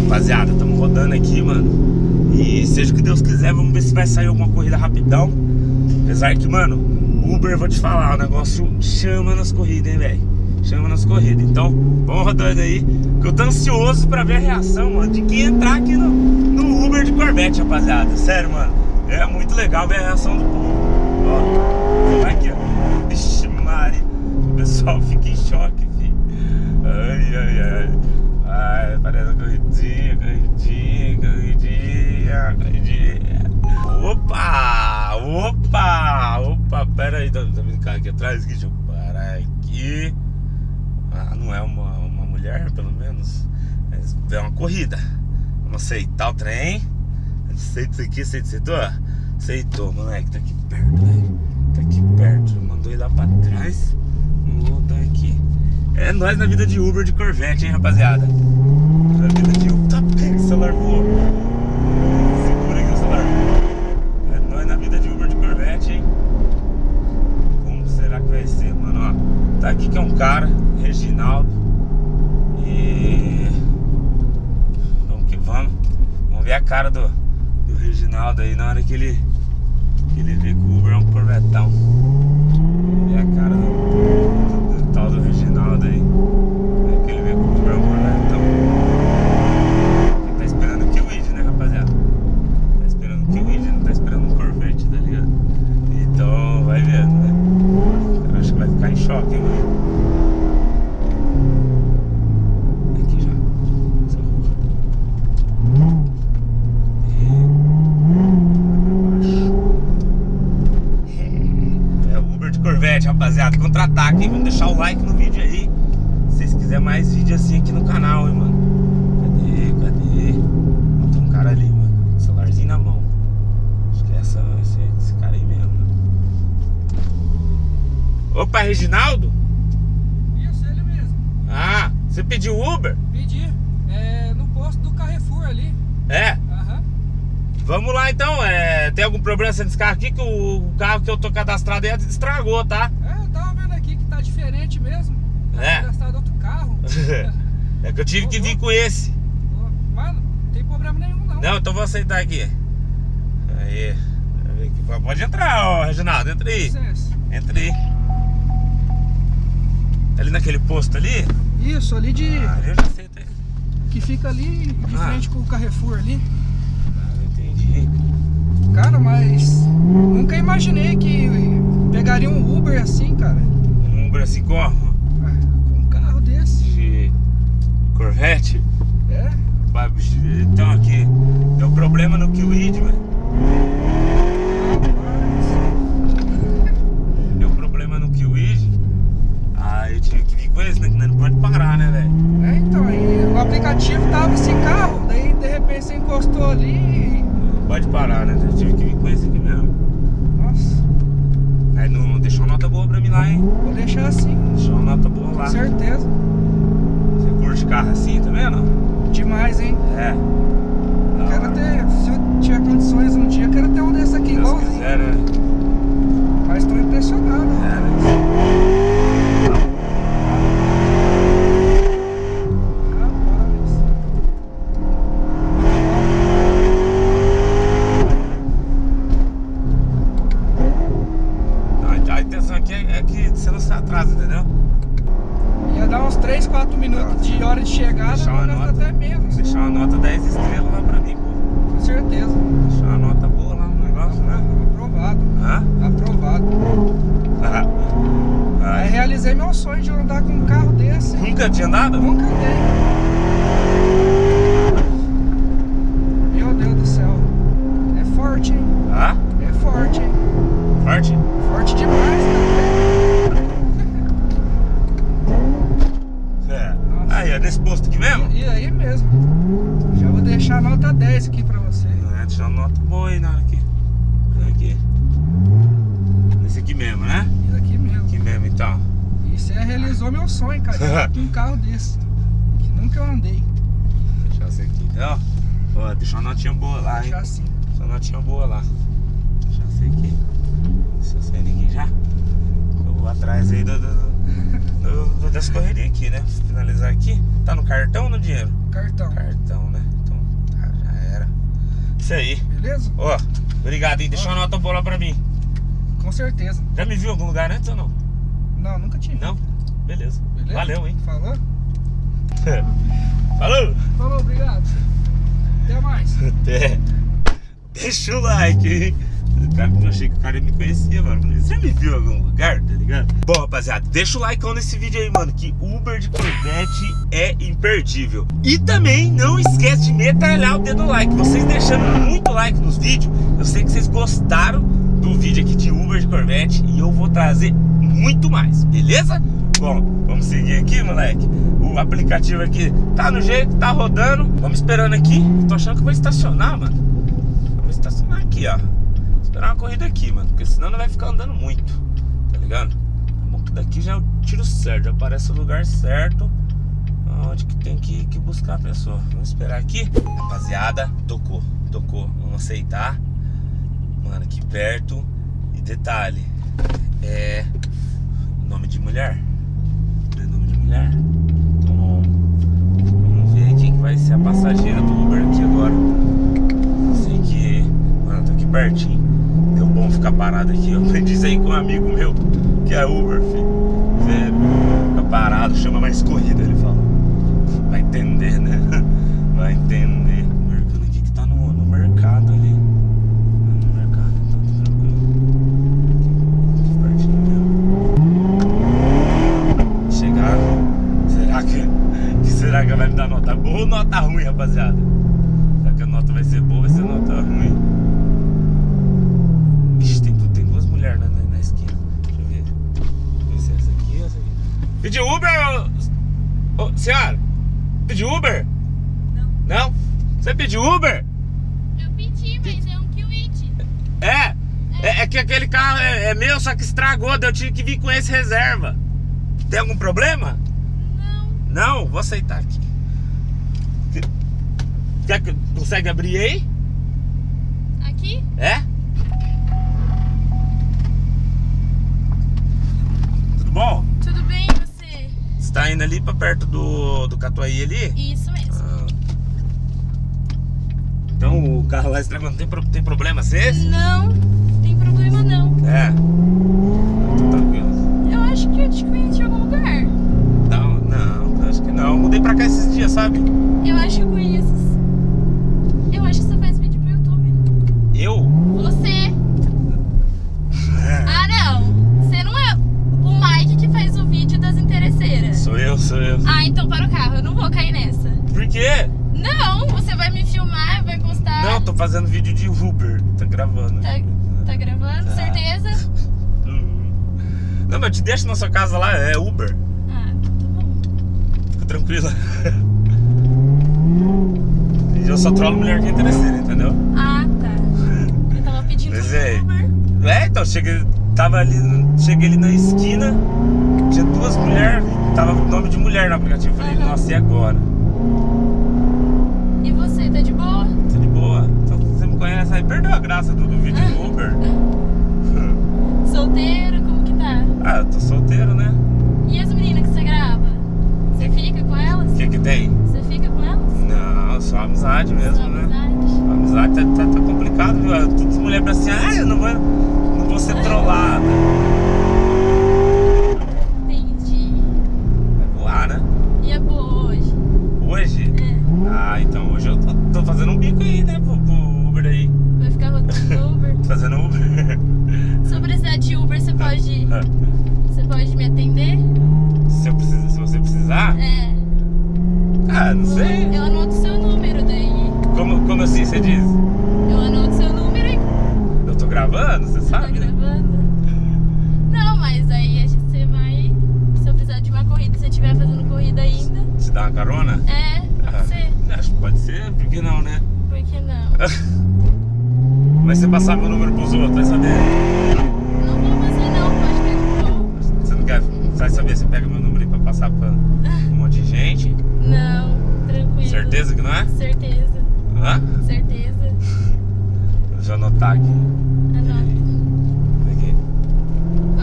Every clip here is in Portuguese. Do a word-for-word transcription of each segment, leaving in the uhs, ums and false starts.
rapaziada, estamos rodando aqui, mano. E seja o que Deus quiser, vamos ver se vai sair alguma corrida rapidão. Apesar que, mano, Uber, vou te falar, o negócio chama nas corridas, hein, velho. Chama nas corridas. Então, vamos rodando aí, que eu tô ansioso pra ver a reação, mano, de quem entrar aqui no, no Uber de Corvette, rapaziada. Sério, mano, é muito legal ver a reação do povo. Ó, vai aqui, ó. Vixe, Mari, o pessoal fica em choque, filho. Ai, ai, ai. Ai, parece uma corridinha, corridinha, corridinha, corridinha. Opa, opa, opa, pera aí, tá vendo o carro aqui atrás? Deixa eu parar aqui. Ah, não é uma, uma mulher, pelo menos. É uma corrida. Vamos aceitar o trem. Aceita isso aqui, aceita, aceitou? Aceitou, moleque, tá aqui perto, velho. Tá aqui perto, mandou ir lá pra trás. Vamos voltar aqui. É nós na vida de Uber de Corvette, hein, rapaziada. Na vida de Uber. Tá pega, o celular voou. Segura aí o celular. É nós na vida de Uber de Corvette, hein. Como será que vai ser, mano? Ó, tá aqui que é um cara, Reginaldo. E... vamos que vamos. Vamos ver a cara do, do Reginaldo aí na hora que ele, que ele vê que o Uber é um corvetão. Vamos ver a cara do, do, do tal do Reginaldo aí. É que ele vê que o Uber é um corvetão. Ele tá esperando o Kwid, né, rapaziada? Tá esperando o Kwid, não tá esperando um Corvette, tá ligado? Então vai vendo, né? Eu acho que vai ficar em choque, hein, mano. Aqui já. Essa rua. E... é o Uber de Corvette, rapaziada. Contra-ataque, hein? Vamos deixar o like no vídeo aí. Se vocês quiserem mais vídeo assim aqui no canal, hein, mano. Cadê? Cadê? Ó, tem um cara ali, mano. Celularzinho na mão. Acho que é essa, esse, esse cara aí mesmo, mano. Opa, Reginaldo? Isso, ele mesmo. Ah, você pediu Uber? Pedi. É no posto do Carrefour ali. É? Aham. Vamos lá então, é, tem algum problema nesse carro aqui? Que o, o carro que eu tô cadastrado aí estragou, tá? É, eu tava vendo aqui que tá diferente mesmo. Tá É. gastado outro carro. É que eu tive que vir com esse. Mano, não tem problema nenhum não. Não, então vou aceitar aqui. Aí, pode entrar, ó, Reginaldo, entra aí. Licença. Entra aí. Ali naquele posto ali? Isso, ali de... Ah, eu já aceito aí. que fica ali de Ah. frente com o Carrefour ali. Ah, entendi. Cara, mas nunca imaginei que pegaria um Uber assim, cara. Um Uber assim como? Ah, com um carro desse. De Corvette? É? Então aqui, deu problema no Kwid, mano. Deu problema no Kwid. Aí eu tive que vir com esse, né? Que não pode parar, né, velho? É, então, aí o aplicativo tava sem carro, daí de repente você encostou ali e... Não pode parar, né? Eu tive que vir com esse aqui mesmo. Nossa, Aí não deixou uma nota boa pra mim lá, hein? vou deixar assim, Deixou uma nota boa lá. com certeza. Você curte carro assim também, ou não? Demais, hein? É. Quero ter, se eu tiver condições um dia, quero ter um desse aqui, Se Deus igualzinho. quiser, né? Mas tô impressionado. É, né? Rapaz. Não, a intenção aqui é, é que você não se atrasa, entendeu? Ia dar uns três, quatro minutos de hora de chegada, Deixar uma mas nota. até menos. Deixar uma nota dez estrelas lá pra mim, pô. Com certeza. Deixar uma nota boa lá no negócio, né? Aprovado. Hã? Aprovado. Ah. Aí Ai. realizei meu sonho de andar com um carro desse. Nunca tinha andado? Nunca andei. Meu Deus do céu. É forte, hein? Ah? É forte, hein? Forte? Forte demais, cara. É. Nossa. Aí, é nesse posto aqui mesmo? E, e aí mesmo. Já vou deixar a nota dez aqui pra você. É, deixa uma nota boa aí na hora aqui. Aqui. Nesse aqui mesmo, né? Isso aqui mesmo. Aqui mesmo, então. E você realizou meu sonho, cara. de andar com um carro desse. Que nunca eu andei. Deixa esse aqui, então. Ó, deixa uma notinha boa lá, hein? Já assim. Deixa uma notinha boa lá. Deixa esse aqui. Deixa eu sair daqui já. Eu vou atrás aí do, do, do, do, das correrias aqui, né? Finalizar aqui. Tá no cartão ou no dinheiro? Cartão. Cartão, né? Isso aí. Beleza? Ó, obrigado, hein? Deixa uma nota boa lá pra mim. Com certeza. Já me viu em algum lugar antes ou não? Não, nunca tive. Não? Beleza. Beleza? Valeu, hein? Falou? Falou! Falou, obrigado. Até mais. Até. Deixa o like, hein? Cara, eu achei que o cara me conhecia, mano. Você me viu em algum lugar, tá ligado? Bom, rapaziada, deixa o like nesse vídeo aí, mano, que Uber de Corvette é imperdível. E também não esquece de metralhar o dedo no like. Vocês deixando muito like nos vídeos, eu sei que vocês gostaram do vídeo aqui de Uber de Corvette e eu vou trazer muito mais, beleza? Bom, vamos seguir aqui, moleque. O aplicativo aqui tá no jeito, tá rodando. Vamos esperando aqui. Tô achando que eu vou estacionar, mano. Eu vou estacionar aqui, ó. Esperar uma corrida aqui, mano, porque senão não vai ficar andando muito, tá ligado? Bom, que daqui já é o tiro certo, já aparece o lugar certo onde que tem que, que buscar a pessoa. Vamos esperar aqui. Rapaziada, tocou, tocou. Vamos aceitar. Mano, aqui perto. E detalhe, é nome de mulher. É nome de mulher. Então, vamos ver quem que vai ser a passageira do Uber aqui agora. Sei que, mano, tô aqui pertinho. Deu bom ficar parado aqui. Eu aprendi isso aí com um amigo meu que é Uber, filho. Velho, fica parado, chama mais corrida, ele fala. Vai entender, né? Vai entender. Marcando aqui que tá no, no mercado ali. No mercado, então tá tranquilo. Aqui pertinho mesmo. Chegar. Será que, que será que vai me dar nota boa ou nota ruim, rapaziada? Será que a nota vai ser boa ou vai ser nota ruim? Vixe, tem, tem duas mulheres na, na, na esquina. Deixa eu ver. Deixa eu ver se é essa aqui ou essa aqui. Pediu Uber? Ô, ô, senhora? Pediu Uber? Não. Não? Você pediu Uber? Eu pedi, mas é um Kwid. É. É, é, é que aquele carro é, é meu, só que estragou. Eu tive que vir com esse reserva. Tem algum problema? Não. Não? Vou aceitar aqui. Quer que consegue abrir aí? Aqui? É? Tudo bom? Tudo bem, e você? Você tá indo ali pra perto do, do Catuaí ali? Isso mesmo. Ah. Então o carro lá estragou, não tem, pro- tem problema se esse? Não, tem problema não. É. Tô tranquilo. Eu acho que eu te conheci em algum lugar. Não, não, acho que não. Eu mudei pra cá esses dias, sabe? Eu acho que eu conheço. Eu acho que você faz vídeo pro YouTube. Eu? Você? Ah, não. Você não é o Mike que faz o vídeo das interesseiras. Sou eu, sou eu. Ah, então para o carro. Eu não vou cair nessa. Por quê? Não, você vai me filmar, vai postar. Não, tô fazendo vídeo de Uber. Tá gravando. Tá, tá gravando? Tá. Certeza? Hum. Não, mas eu te deixo na sua casa lá, é Uber. Ah, tá bom. Fica tranquila. E eu só trolo mulher que é interesseira, entendeu? Ah, tá. Eu tava pedindo Mas um é. Uber. É, então, cheguei, tava ali, cheguei ali na esquina, tinha duas mulheres, tava o nome de mulher no aplicativo. Falei, Aham. nossa, e agora? E você, tá de boa? Tá de boa? Então, você me conhece aí, perdeu a graça do, do vídeo do Uber. Solteiro, como que tá? Ah, eu tô solteiro, né? E as meninas que você grava? Você fica com elas? O que que tem? Você fica com elas? Não, só amizade mesmo, Sua né? amizade? A amizade tá, tá, tá complicado, viu? Todas as mulheres pra assim, ah, eu não vou, não vou ser trollada. Entendi. Vai voar, né? E a boa hoje? Hoje? É. Ah, então hoje eu tô, tô fazendo um bico aí, né? Pro, pro Uber aí. Vai ficar rodando Uber? Tô fazendo Uber. Se eu precisar de Uber, você pode. Você pode me atender? Se, eu precisar, se você precisar? É. Ah, não sei. Eu anoto seu número daí. Como, como assim você diz? Eu anoto seu número e Eu tô gravando, você você tá sabe? Né? gravando. Não, mas aí a gente- você vai. Se eu precisar de uma corrida, se você estiver fazendo corrida ainda. Te dá uma carona? É, Ah, pode ser. acho que pode ser, por que não, né? Por que não? Mas você passar meu número pros outros, vai saber. Não vou fazer não, pode ficar de boa. Você não quer, vai saber, você pega meu número aí pra passar pra um monte de gente. Não, tranquilo. Certeza que não é? Certeza, Hã? certeza. Deixa eu anotar aqui. Anota. Aqui. Ó.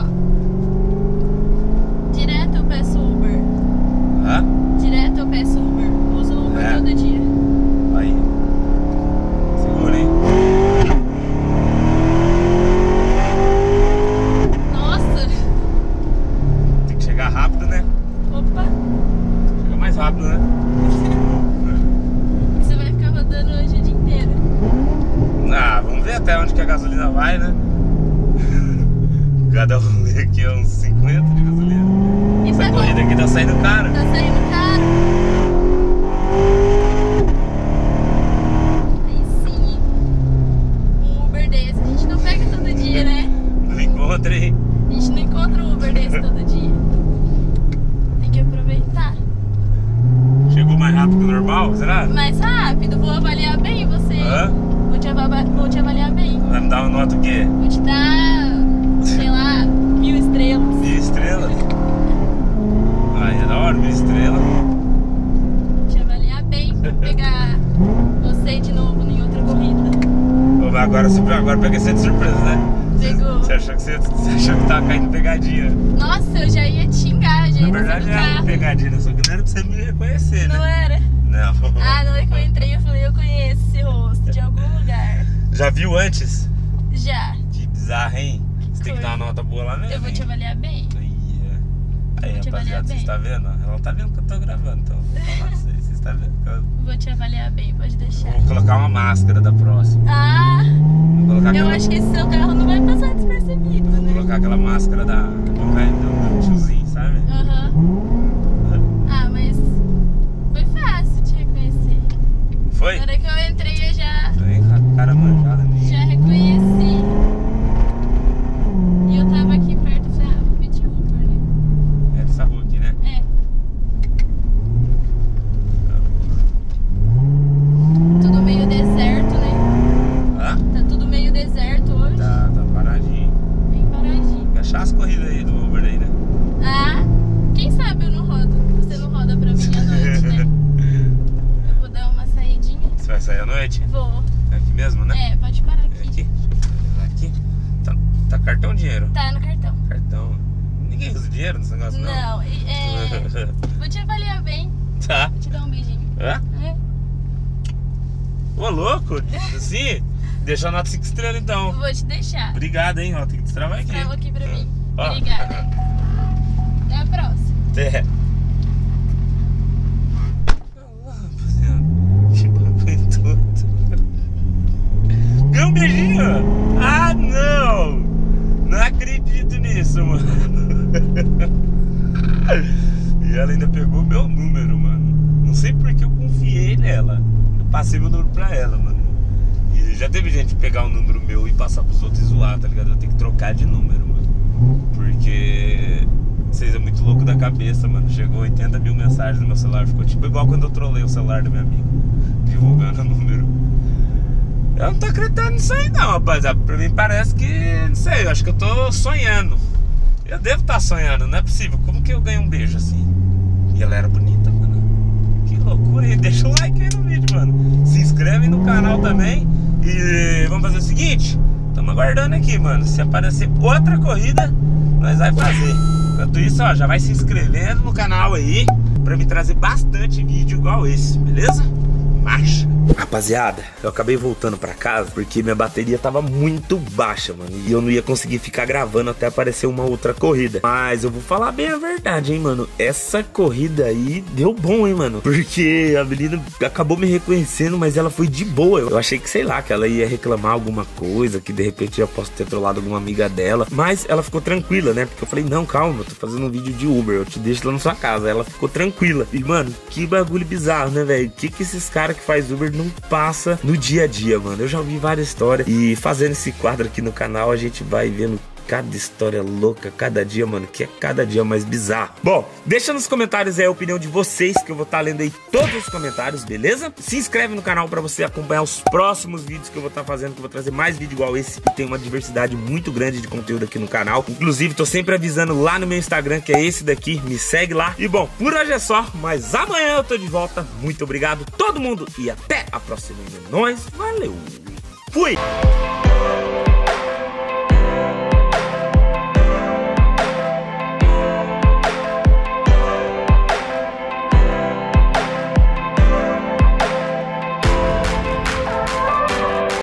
Direto eu peço Uber. Hã? Direto eu peço Uber. Uso Uber É. todo dia. Aí. Segura, hein? gasolina vai, né? Cada rolê aqui é uns cinquenta de gasolina. E Essa tá corrida aqui tá saindo caro. Tá saindo caro. Aí sim. Um Uber desse a gente não pega todo dia, né? Não encontra, hein? A gente não encontra um Uber desse todo dia. Tem que aproveitar. Chegou mais rápido que o normal, será? Mais rápido, vou avaliar bem você. Hã? Vou te, ava- vou te avaliar bem. Vai me dar uma nota o quê? Vou te dar, sei lá, mil estrelas. Mil estrelas? Aí é da hora, mil estrelas. Vou te avaliar bem pra pegar você de novo em outra corrida. Ô, mas agora, super- agora peguei você de surpresa, né? Pegou. Você achou que você, você achou que tava caindo pegadinha? Nossa, eu já ia te xingar, já ia Na verdade descer do é uma carro. pegadinha, só que não era pra você me reconhecer, Não né? era? Não. Ah, na hora que eu entrei eu falei, eu conheço esse rosto de algum lugar. Já viu antes? Já. Que bizarro, hein? Você tem que dar uma nota boa lá mesmo. Eu vou te hein? avaliar bem. Aí, Eu vou te avaliar rapaziada, vocês bem. estão vendo? Ela tá vendo que eu tô gravando, então. Vou falar pra vocês, vocês estão vendo? que eu- Vou te avaliar bem, pode deixar. Vou colocar uma máscara da próxima. Ah, Vou colocar eu aquela, acho que esse seu carro não vai passar despercebido, vou né? colocar aquela máscara da, do, cara- do, do tiozinho, sabe? Aham. Ah, mas foi fácil te reconhecer. Foi? Na hora que eu entrei eu já, Foi, cara manjada minha. já reconheci. E eu tava aqui perto, eu falei, ah, vou pedir Uber, né? É dessa rua aqui, né? É. Tudo meio deserto, né? Hã? Tá tudo meio deserto hoje. Tá, tá paradinho. Bem paradinho. Quer achar as corridas aí do Uber aí, né? Ah, quem sabe eu não rodo. Você não roda pra mim à noite, né? Eu vou dar uma saidinha. Você vai sair à noite? Vou. É aqui mesmo, né? É, pode parar É aqui. aqui. Deixa eu olhar aqui. Tá, tá cartão ou dinheiro? Tá no cartão. Cartão. Ninguém usa dinheiro nesse negócio, não? Não, e- é. Vou te avaliar bem. Tá. Vou te dar um beijinho. Hã? É. Ô, louco. Assim, deixa a nota cinco estrelas, então. Vou te deixar. Obrigado, hein? Ó, tem que destravar aqui. Trava aqui pra mim. Ó. Obrigada. Até a próxima. É. Rapaziada, que bagulho todo. Ganhou um beijinho? Ah, não! Não acredito nisso, mano. E ela ainda pegou meu número, mano. Não sei porque eu confiei nela. Eu passei meu número pra ela, mano. E já teve gente pegar o número meu e passar pros outros e zoar, tá ligado? Eu tenho que trocar de número, mano. Porque vocês é muito louco da cabeça, mano. Chegou oitenta mil mensagens no meu celular. Ficou tipo igual quando eu trolei o celular do meu amigo, divulgando o número. Eu não tô acreditando nisso aí não, rapaziada. Pra mim parece que, não sei, eu acho que eu tô sonhando. Eu devo estar sonhando, não é possível. Como que eu ganhei um beijo assim? E ela era bonita, mano. Que loucura. E deixa o like aí no vídeo, mano. Se inscreve no canal também. E vamos fazer o seguinte. Estamos aguardando aqui, mano. Se aparecer outra corrida, nós vai fazer. Enquanto isso, ó, já vai se inscrevendo no canal aí, pra me trazer bastante vídeo igual esse, beleza? Marcha! Rapaziada, eu acabei voltando pra casa porque minha bateria tava muito baixa, mano. E eu não ia conseguir ficar gravando até aparecer uma outra corrida. Mas eu vou falar bem a verdade, hein, mano. Essa corrida aí deu bom, hein, mano. Porque a menina acabou me reconhecendo, mas ela foi de boa. Eu achei que, sei lá, que ela ia reclamar alguma coisa, que de repente eu posso ter trollado alguma amiga dela. Mas ela ficou tranquila, né? Porque eu falei, não, calma, eu tô fazendo um vídeo de Uber, eu te deixo lá na sua casa. Ela ficou tranquila. E, mano, que bagulho bizarro, né, velho? O que que esses caras que faz Uber não passa no dia a dia, mano? Eu já ouvi várias histórias. E fazendo esse quadro aqui no canal, a gente vai vendo cada história louca, cada dia, mano, que é cada dia mais bizarro. Bom, deixa nos comentários aí a opinião de vocês, que eu vou estar lendo aí todos os comentários, beleza? Se inscreve no canal pra você acompanhar os próximos vídeos que eu vou estar fazendo, que eu vou trazer mais vídeo igual esse, e tem uma diversidade muito grande de conteúdo aqui no canal. Inclusive, tô sempre avisando lá no meu Instagram, que é esse daqui, me segue lá. E bom, por hoje é só, mas amanhã eu tô de volta. Muito obrigado todo mundo e até a próxima. É nóis, valeu, fui!